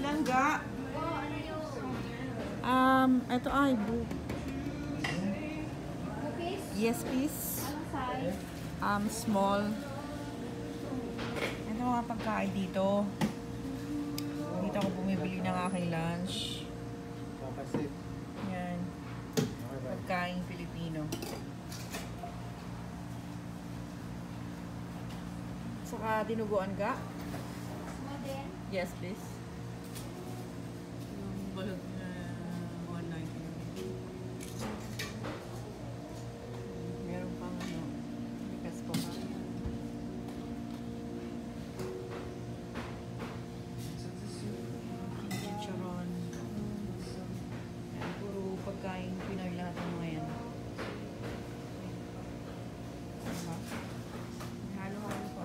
Yan ga. Ito ay book. Yes, please. Anong size? Small. Ito mga pagkain dito. Dito ako bumibili ng aking lunch. Yan. Pagkain Pilipino. Saka dinuguan ka? Small din? Yes, please. Yung balot na 190. Meron pang ano, bigas ko pa. Chicharon. Yan, puro pagkain Pinoy lahat ng mga yan. Diba? Halo-halo pa.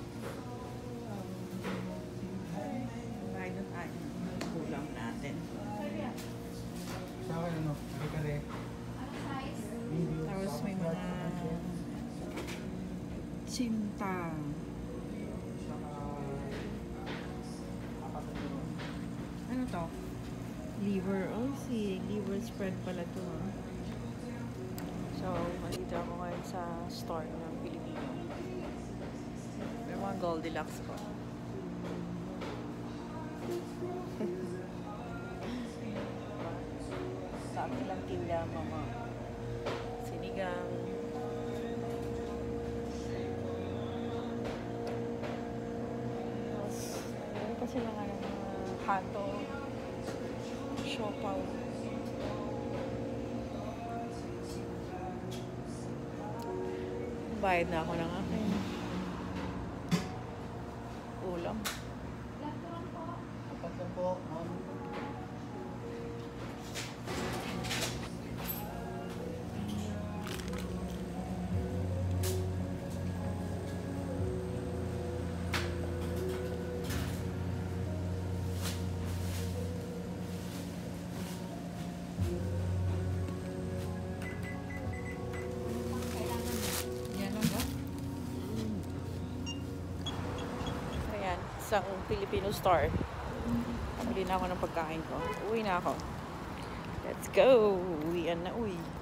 Doon ay kulang natin. Sa akin ano, kare-kare. Anong size? Tapos may mga sinta. Ano to? Liver. Oh, si liver spread pala to. So, nandito ako ngayon sa store ng Pilipino. May mga Goldilocks ko. Sa akin lang tinda, mga sinigang. Tapos, meron pa silang ano, mga hato, siopaw. Bayad na ako ng akin. Ulam. Restaurant po? Apat lang po. Yan lang ba? Ayan, isang Filipino store. Pabili na ako ng pagkain ko. Uwi na ako. Let's go! Uwian na, uwi.